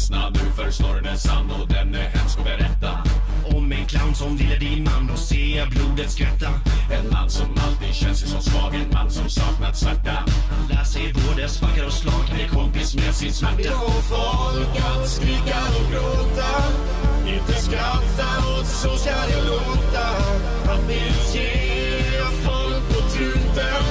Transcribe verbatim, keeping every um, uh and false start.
lyssna nu, för storyn är sann och den är hemsk att berätta. Om en clown som ville din man och se blodet skvätta. En man som alltid känns sig som svag, en man som saknat smärta. Han lär sig både sparkar och slag, med kompis med sin smärta. Vi får folk att skrika och gråta, inte skratta åt, så ska det låta. Han vill ge folk på truten